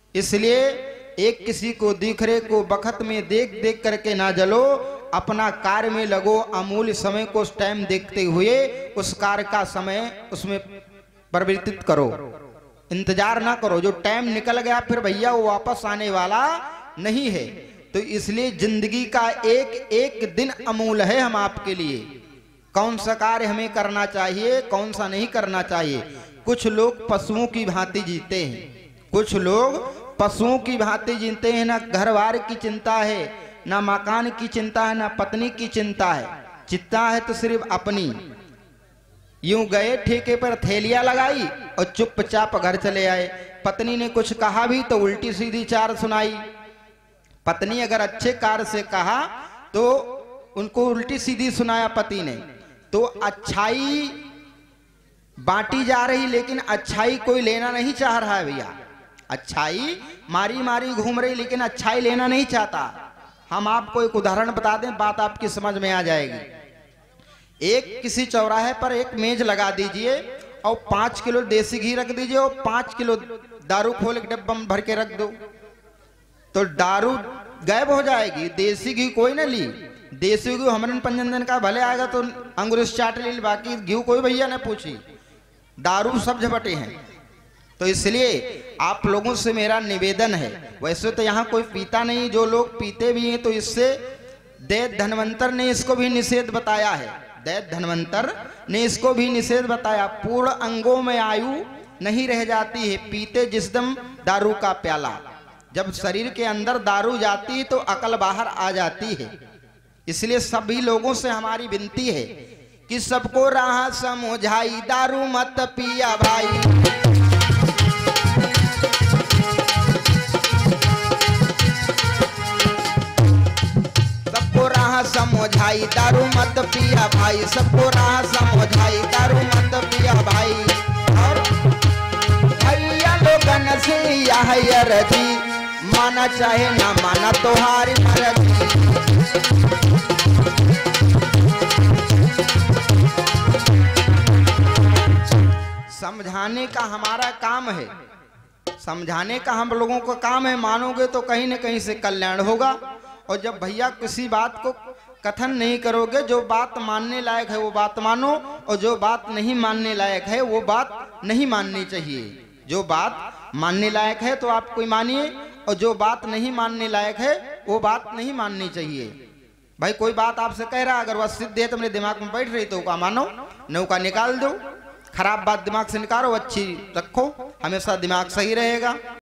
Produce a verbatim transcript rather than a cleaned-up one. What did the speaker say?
इसलिए एक किसी को दिख रहे को बखत में देख देख करके ना जलो, अपना कार्य में लगो, अमूल्य समय को उस टाइम देखते हुए उस कार्य का समय उसमें परिवर्तित करो, इंतजार ना करो। जो टाइम निकल गया फिर भैया वो वापस आने वाला नहीं है। तो इसलिए जिंदगी का एक एक दिन अमूल्य है हम आपके लिए। कौन सा कार्य हमें करना चाहिए, कौन सा नहीं करना चाहिए। कुछ लोग पशुओं की भांति जीते हैं, कुछ लोग पशुओं की भांति जीते हैं। ना घर बार की चिंता है, ना मकान की चिंता है, ना पत्नी की चिंता है, चिंता है तो सिर्फ अपनी। यूं गए ठेके पर थैलियां लगाई और चुपचाप घर चले आए। पत्नी ने कुछ कहा भी तो उल्टी सीधी चार सुनाई। पत्नी अगर अच्छे कार्य से कहा तो उनको उल्टी सीधी सुनाया पति ने। तो अच्छाई बांटी जा रही, लेकिन अच्छाई कोई लेना नहीं चाह रहा है भैया। अच्छाई मारी मारी घूम रही, लेकिन अच्छाई लेना नहीं चाहता। हम आपको एक उदाहरण बता दें, बात आपकी समझ में आ जाएगी। एक किसी चौराहे पर एक मेज लगा दीजिए और पांच किलो देसी घी रख दीजिए और पांच किलो दारू खोल के डब्बा में भर के रख दो, तो दारू गायब हो जाएगी, देसी घी कोई ना ली। देसी घी हमरन पंजन दिन का भले आएगा तो अंगुरिश चाट ली, बाकी घी कोई भैया ने पूछी, दारू सब झपटे हैं। तो इसलिए आप लोगों से मेरा निवेदन है, वैसे तो यहाँ कोई पीता नहीं, जो लोग पीते भी हैं तो इससे दैत धन्वंतर ने इसको भी निषेध बताया है। दैत धन्वंतर ने इसको भी निषेध बताया। पूर्ण अंगों में आयु नहीं रह जाती है पीते जिस दम दारू का प्याला। जब शरीर के अंदर दारू जाती है तो अकल बाहर आ जाती है। इसलिए सभी लोगों से हमारी विनती है कि सबको राह समझाई, दारू मत पिया भाई। सबको राह समझाई, दारू मत पिया भाई। सबको राह समझाई, दारू मत पिया भाई। और भैया लोगन से यह अर्जी, माना चाहे ना माना तोहारी मर्जी। समझाने का हमारा काम है, समझाने का हम लोगों का काम है। मानोगे तो कहीं न कहीं से कल्याण होगा। और जब भैया किसी बात को कथन नहीं करोगे, जो बात मानने लायक है वो बात मानो, और जो बात नहीं मानने लायक है वो बात नहीं माननी चाहिए। जो बात मानने लायक है तो आप कोई मानिए, और जो बात नहीं मानने लायक है वो बात नहीं माननी चाहिए। भाई कोई बात आपसे कह रहा, अगर वह सिद्ध है तो मेरे दिमाग में बैठ रही तो का मानो, नौका निकाल दो। खराब बात दिमाग से निकालो, अच्छी रखो, हमेशा दिमाग सही रहेगा।